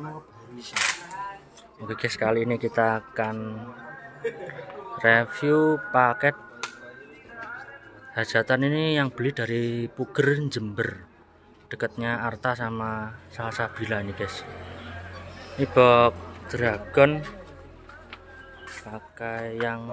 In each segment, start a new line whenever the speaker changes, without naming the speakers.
Oke guys, kali ini kita akan review paket hajatan ini yang beli dari Puger Jember, dekatnya Arta sama Salsabila ini guys. Ini box Dragon pakai yang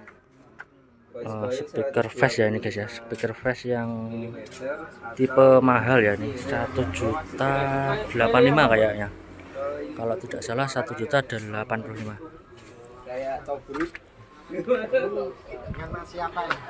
speaker fast ya ini guys ya, speaker fast yang tipe mahal ya, ini 1.085 kayaknya, kalau tidak salah 1.085.
Kayak Tobruk. Dengan siapa ya?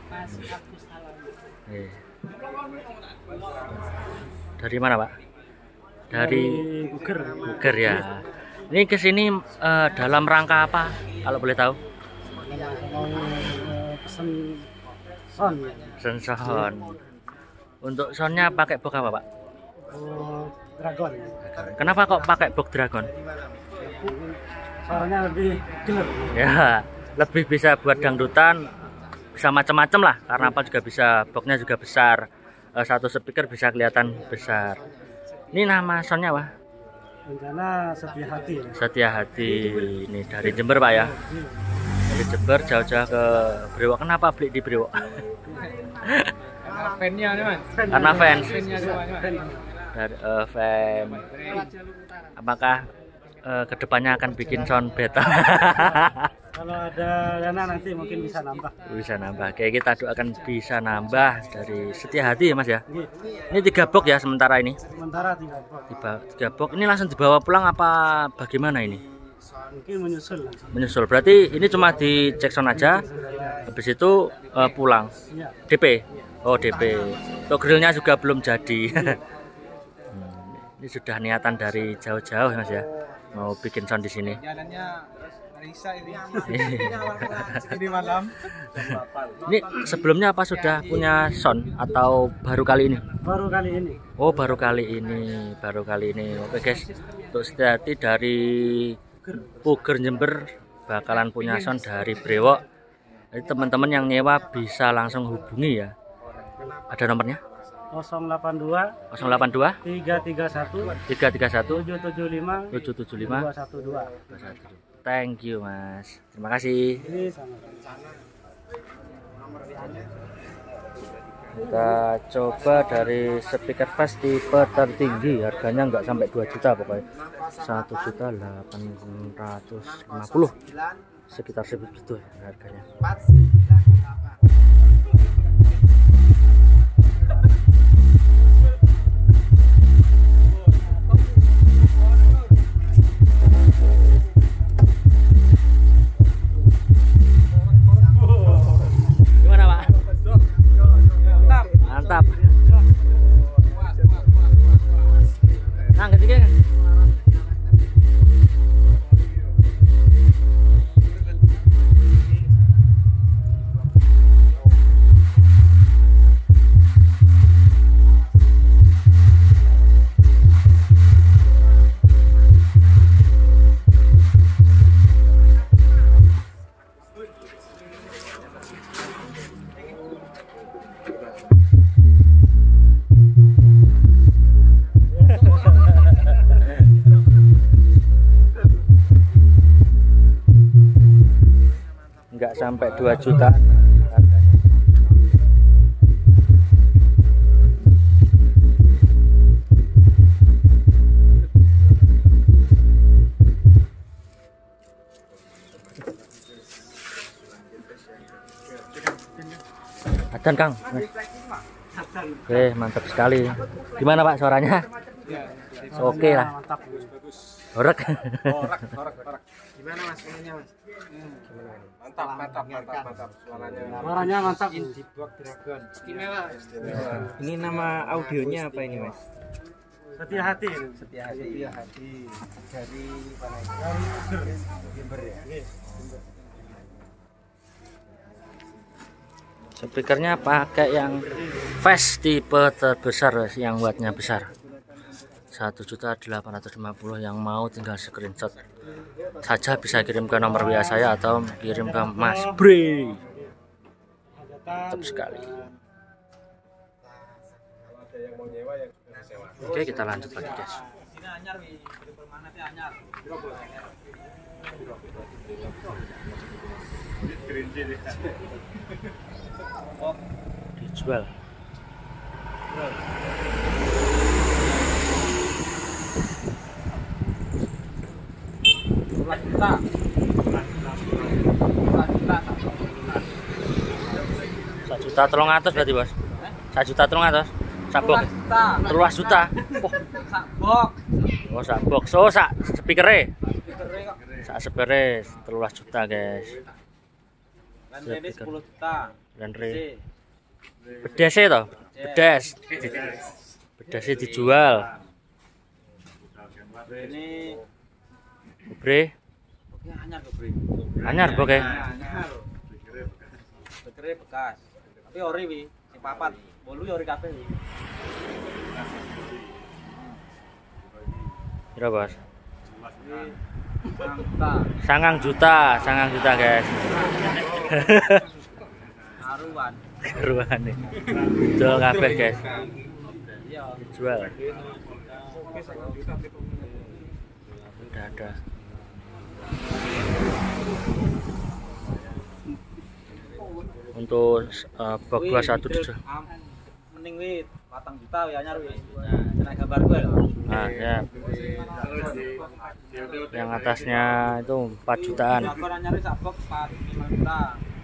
Dari mana Pak? Dari Puger ya. Ini kesini dalam rangka apa kalau boleh tahu?
Mau pesen sound ya.
Pesen sound. Untuk soundnya pakai box apa Pak?
Dragon.
Kenapa kok pakai box Dragon?
Suaranya lebih geler.
Ya, lebih bisa buat dangdutan, bisa macam-macam lah. Karena apa juga bisa, boxnya juga besar. Satu speaker bisa kelihatan besar. Ini nama soundnya apa?
Rencana Setia Hati.
Setia Hati. Ini dari Jember Pak ya. Dari Jember jauh-jauh ke Brewok. Kenapa beli di Brewok?
Karena fansnya nih Mas.
Karena fans. Dari fan. Apakah kedepannya akan bikin sound beta?
Kalau ada dana nanti mungkin bisa nambah.
Bisa nambah. Kayak kita doakan bisa nambah dari Setia Hati ya Mas ya. Ini 3 box ya sementara ini.
Sementara 3 box.
3 box. Ini langsung dibawa pulang apa bagaimana ini?
Mungkin menyusul langsung.
Menyusul. Berarti ini cuma dicek sound aja. Habis itu pulang.
Iya.
DP. Oh DP. Untuk grillnya juga belum jadi. Ini sudah niatan dari jauh-jauh Mas ya. Mau bikin sound di sini.
Jalannya Marisa ini. Ini malam.
Ini sebelumnya apa sudah punya sound atau baru kali ini?
Baru kali ini.
Oh baru kali ini, baru kali ini. Oke guys, untuk Setia Hati dari Puger Jember bakalan punya sound dari Brewok. Jadi teman-teman yang nyewa bisa langsung hubungi ya. Ada nomornya?
082
082
331
331
775
775
212.
Thank you Mas. Terima kasih.
Ini sama.
Kita coba dari speaker fast tipe tertinggi, harganya nggak sampai 2 juta pokoknya, 1.850.000, sekitar segitu harganya. Mantap. Nah, ketiga. Nggak sampai 2 juta harganya. Adan Kang. Oke, mantap sekali. Gimana Pak suaranya? Oke lah. Horek.
Gimana Mas pengennya Mas?
Mantap.
Suaranya mantap.
Di box Dragon.
Istimewa.
Ini nama audionya apa ini Mas?
Setia Hati.
Setia Hati. Dari mana?
Dari
Jember ya.
Speakernya pakai yang fast tipe terbesar yang wattnya besar, 1.850.000. Yang mau tinggal screenshot saja, bisa kirim ke nomor WA saya atau kirim ke Mas Bre. Mantap sekali. Oke, kita lanjut lagi guys. Dijual. Juta 300 berarti bos. 1.300.000. Sabok. 13 juta. Oh, sak box. Oh, sak speakere. Sak speakere 13 juta, guys.
Ini 10 juta.
Landre. Bedes to? Bedes. Bedesnya dijual.
Ini
Bre.
anyar kok, Bre.
Anyar boke.
Bekere bekas. Tapi ori wi, sing papat. Bolu ya ori kabeh wi.
Piro, Bos?
9 juta.
9 juta, guys.
Haruan.
Keruane. Jual kabeh, guys.
Iya.
Jual. Udah ada. Untuk box 21 dijual.
Mending wi 4 juta wi anyar wi. Nah, gambar gue lho.
Nah, ya. Yang atasnya itu 4 jutaan.
Gambar anyar sak box 5 juta.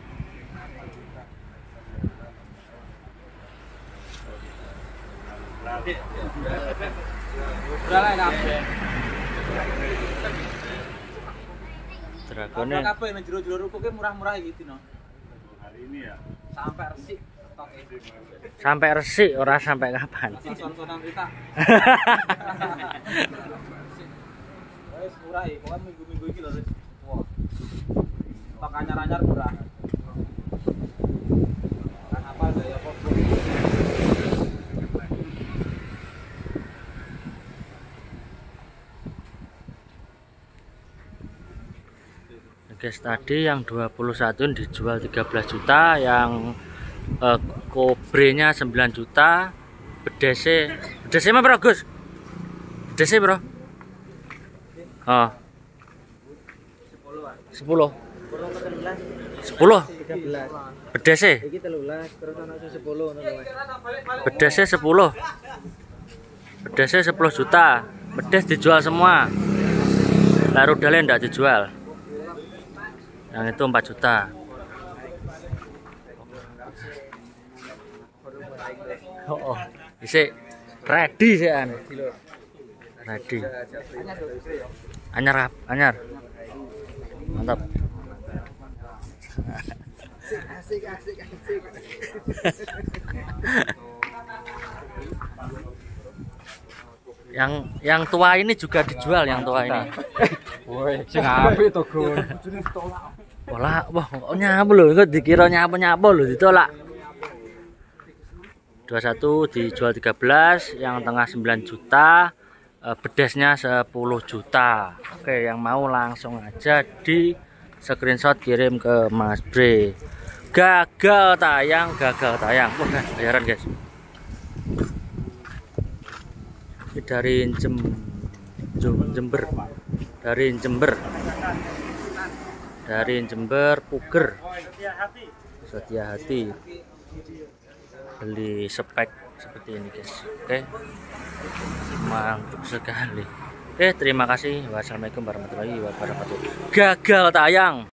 Udah lah kabeh.
Dragone
Kabeh nang jero-jero ruko ki murah-murah iki dino. Hari ini ya. Sampai resik stoke.
sampai resik ora sampai kapan.
Son-sonan kita. Wes murah iki, pokoke minggu-minggu iki lho, Ris. Wah. Stok anyar-anyar murah. Kan apa gaya foto.
Guys, tadi yang 21 dijual 13 juta, yang kobrenya 9 juta, bedese mah bro Gus? Bedese bro? Oh. 10. 10. Bedese?
Iki 13 terus ana 10 ngono lho.
Bedese 10. Bedese 10 juta. Bedes dijual semua. Lalu rudalnya enggak dijual. Yang itu 4 juta. Oh, isi ready sih an. Ready. Anyar, anyar. Mantap.
Asik.
Yang tua ini juga dijual, yang tua ini.
Woi, sing apik to, Gun.
Wah, nyapu lho, kok dikira nyapu lho, ditolak. 21 dijual 13, yang tengah 9 juta, bedesnya 10 juta. Oke, yang mau langsung aja di screenshot kirim ke Mas Bre. Gagal tayang. Wah, bayaran guys. Ini dari Jember. Dari Jember Puger. Setia hati. Beli spek seperti ini guys. Oke, mantap sekali. Oke, terima kasih. Wassalamualaikum warahmatullahi wabarakatuh. Gagal tayang.